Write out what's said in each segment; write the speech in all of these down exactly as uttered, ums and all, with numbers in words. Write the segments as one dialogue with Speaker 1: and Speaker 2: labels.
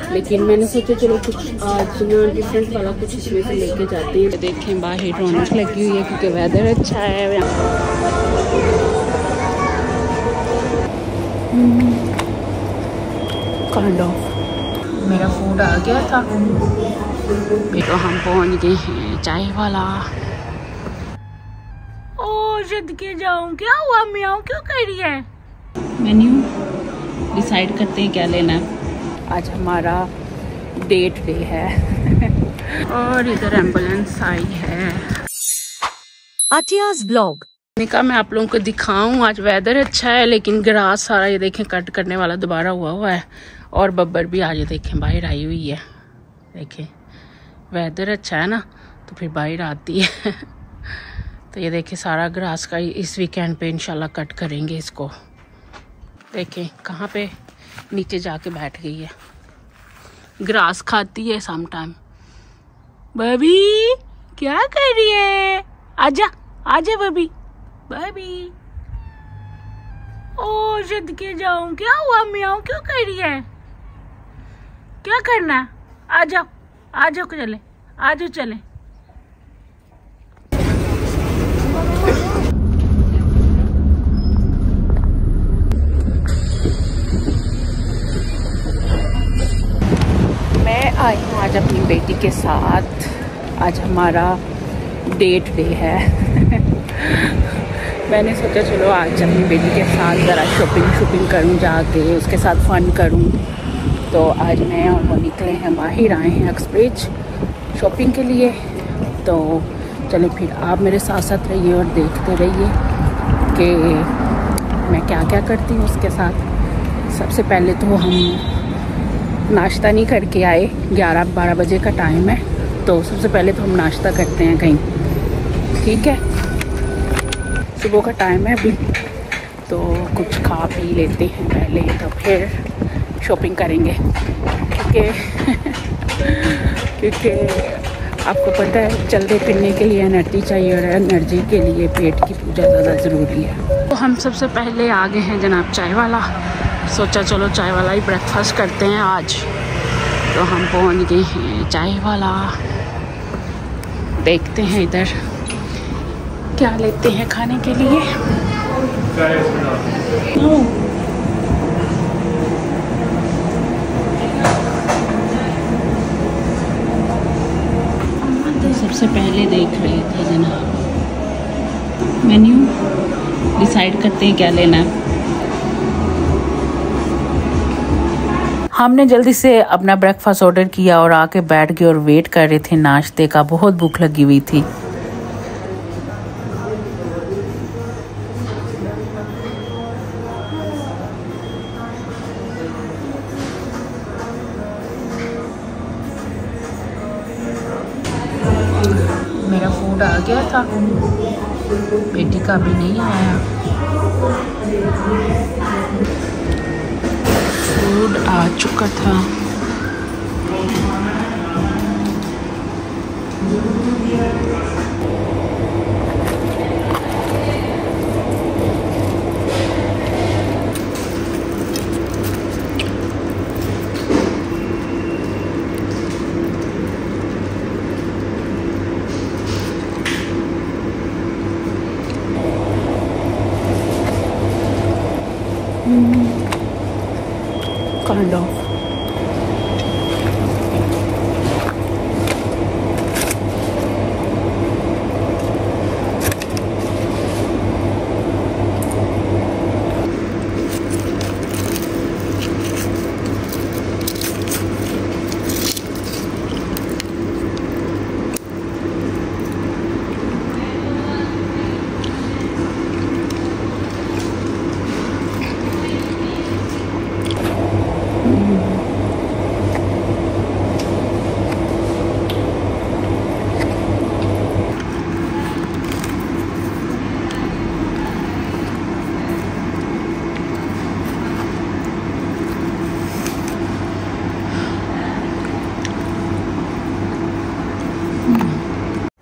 Speaker 1: लेकिन मैंने सोचा चलो कुछ आज ना डिफरेंट वाला कुछ इसमें से लेके जाते हैं। देखें बाहर रौनक लगी हुई है क्योंकि वेदर अच्छा है। काइंड ऑफ मेरा फूड आ गया था तो हम पहुंच गए हैं चाय वाला। ओ जिद के जाऊं, क्या हुआ मियाँ क्यों कर रही है? मेन्यू डिसाइड करते हैं क्या लेना है। आज हमारा डेट डे है और इधर एम्बुलेंस आई है।
Speaker 2: आतियाज़ ब्लॉग
Speaker 1: कहा मैं आप लोगों को दिखाऊं। आज वेदर अच्छा है लेकिन ग्रास सारा ये देखें कट करने वाला दोबारा हुआ हुआ है और बब्बर भी आज ये देखें बाहर आई हुई है। देखें वेदर अच्छा है ना तो फिर बाहर आती है तो ये देखें सारा ग्रास का इस वीकेंड पे इंशाल्लाह कट करेंगे इसको। देखें कहाँ पे नीचे जाके बैठ गई है, ग्रास खाती है सम टाइम। बबी क्या कर रही है? आजा आजा बबी बबी। ओ जिद के जाऊं, क्या हुआ मियाँ क्यों कर रही है? क्या करना है? आ जाओ आ जाओ चले आ जाओ चले। मैं आई हूँ आज अपनी बेटी के साथ। आज हमारा डेट डे है मैंने सोचा चलो आज अपनी बेटी के साथ ज़रा शॉपिंग शॉपिंग करूँ, जाके उसके साथ फ़न करूँ। तो आज मैं और वो निकले हैं, बाहर आए हैं एक्सप्रेस शॉपिंग के लिए। तो चलो फिर आप मेरे साथ साथ रहिए और देखते रहिए कि मैं क्या क्या करती हूँ उसके साथ। सबसे पहले तो हम नाश्ता नहीं करके आए, ग्यारह बारह बजे का टाइम है तो सबसे पहले तो हम नाश्ता करते हैं कहीं, ठीक है। सुबह का टाइम है अभी तो कुछ खा पी लेते हैं पहले तो फिर शॉपिंग करेंगे क्योंकि क्योंकि आपको पता है चलते फिरने के लिए एनर्जी चाहिए और एनर्जी के लिए पेट की पूजा ज़्यादा ज़रूरी है। तो हम सबसे पहले आ गए हैं जनाब चाय वाला। सोचा चलो चाय वाला ही ब्रेकफास्ट करते हैं आज। तो हम पहुंच गए हैं चाय वाला। देखते हैं इधर क्या लेते हैं खाने के लिए। तो सबसे पहले देख रहे थे जनाब मेन्यू, डिसाइड करते हैं क्या लेना है।
Speaker 2: हमने जल्दी से अपना ब्रेकफास्ट ऑर्डर किया और आके बैठ गए और वेट कर रहे थे नाश्ते का। बहुत भूख लगी हुई थी।
Speaker 1: मेरा फूड आ गया था, बेटी का भी नहीं आया। फूड आ चुका था। काइंड ऑफ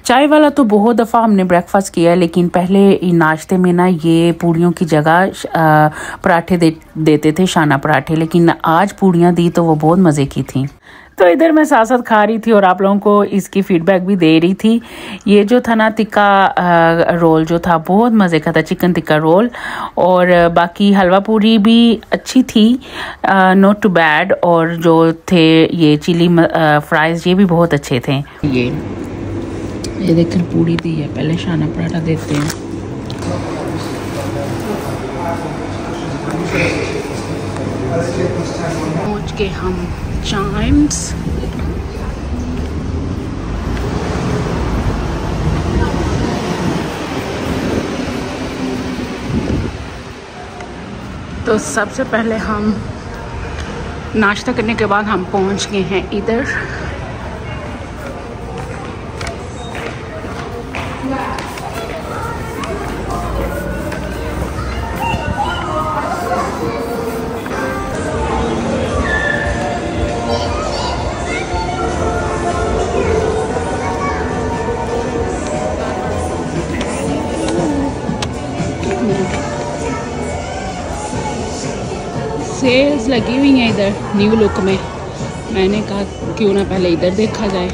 Speaker 2: चाय वाला तो बहुत दफ़ा हमने ब्रेकफास्ट किया है, लेकिन पहले नाश्ते में ना ये पूड़ियों की जगह पराठे दे, देते थे, शाना पराठे, लेकिन आज पूड़ियाँ दी तो वो बहुत मज़े की थी। तो इधर मैं साथ साथ खा रही थी और आप लोगों को इसकी फीडबैक भी दे रही थी। ये जो था ना टिक्का रोल जो था बहुत मज़े का था, चिकन टिक्का रोल, और बाकी हलवा पूरी भी अच्छी थी, नॉट टू बैड, और जो थे ये चिली फ्राइज़ ये भी बहुत अच्छे थे। ये ये देखकर पूरी दी है, पहले शाना पराठा देते हैं। पहुँच के हम चाइम्स, तो सबसे पहले हम नाश्ता करने के बाद हम पहुँच गए हैं इधर। सेल्स लगी हुई हैं इधर न्यू लुक में, मैंने कहा क्यों ना पहले इधर देखा जाए।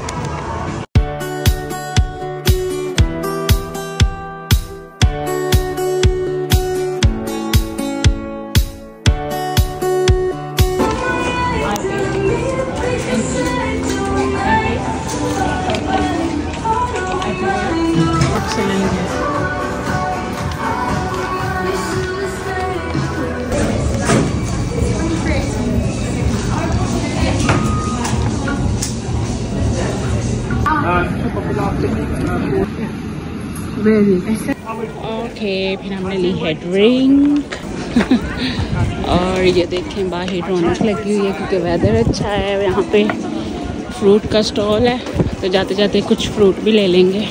Speaker 2: ओके, फिर हमने ली है ड्रिंक और ये देखें बाहर रौनक लगी हुई है क्योंकि वेदर अच्छा है। यहाँ पे फ्रूट का स्टॉल है, तो जाते जाते कुछ फ्रूट भी ले लेंगे।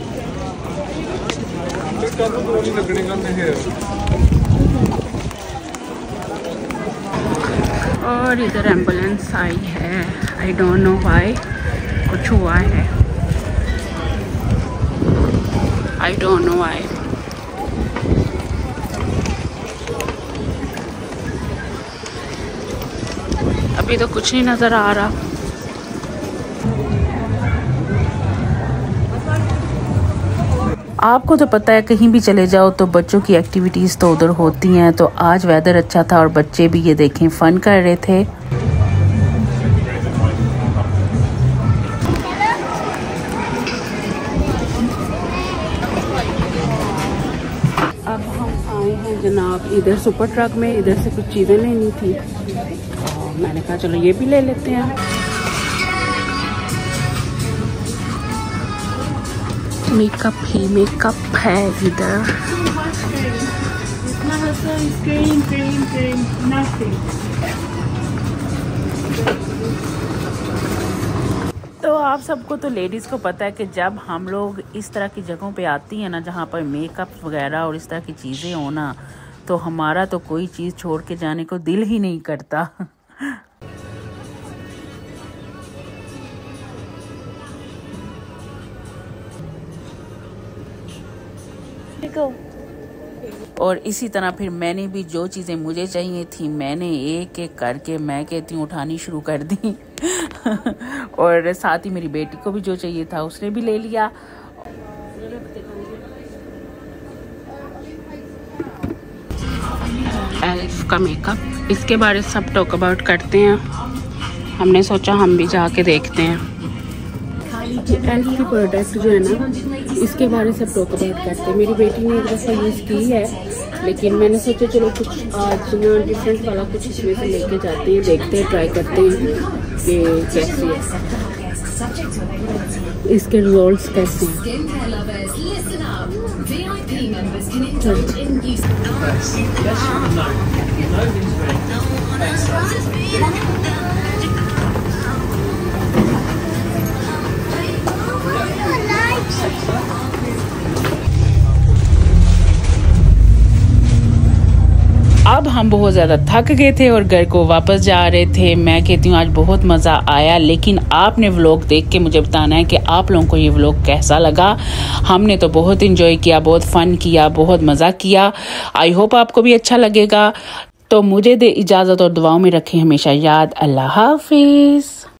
Speaker 2: और इधर एम्बुलेंस आई है, आई डोंट नो व्हाई, कुछ हुआ है, आई डोंट नो व्हाई। अभी तो कुछ नहीं नज़र आ रहा। आपको तो पता है कहीं भी चले जाओ तो बच्चों की एक्टिविटीज़ तो उधर होती हैं। तो आज वेदर अच्छा था और बच्चे भी ये देखें फन कर रहे थे। अब हम आए हैं जनाब इधर सुपर ट्रक में, इधर से कुछ चीज़ें लेनी थी और मैंने कहा चलो ये भी ले लेते हैं। मेकअप ही मेकअप है इधर। तो आप सबको तो लेडीज़ को पता है कि जब हम लोग इस तरह की जगहों पे आती हैं ना जहाँ पर मेकअप वगैरह और इस तरह की चीज़ें हो ना, तो हमारा तो कोई चीज़ छोड़ के जाने को दिल ही नहीं करता। और इसी तरह फिर मैंने भी जो चीज़ें मुझे चाहिए थी मैंने एक एक करके मैं कहती हूँ उठानी शुरू कर दी। और साथ ही मेरी बेटी को भी जो चाहिए था उसने भी ले लिया। एल्फ का मेकअप, इसके बारे में सब टॉक अबाउट करते हैं, हमने सोचा हम भी जाके देखते हैं। एल्फ की प्रोडक्ट जो है ना इसके बारे में सब टॉक अबाउट करते हैं। मेरी बेटी ने एक दफ़ा यूज़ की है, लेकिन मैंने सोचा चलो कुछ आज ना डिफरेंट वाला कुछ इसमें से लेके जाते हैं, देखते हैं, ट्राई करते हैं कि कैसी है, इसके रिजल्ट्स कैसे हैं। अब हम बहुत ज़्यादा थक गए थे और घर को वापस जा रहे थे। मैं कहती हूँ आज बहुत मज़ा आया, लेकिन आपने व्लॉग देख के मुझे बताना है कि आप लोगों को ये व्लॉग कैसा लगा। हमने तो बहुत इंजॉय किया, बहुत फ़न किया, बहुत मज़ा किया। आई होप आपको भी अच्छा लगेगा। तो मुझे दे इजाज़त और दुआओं में रखें हमेशा याद। अल्लाह हाफिज़।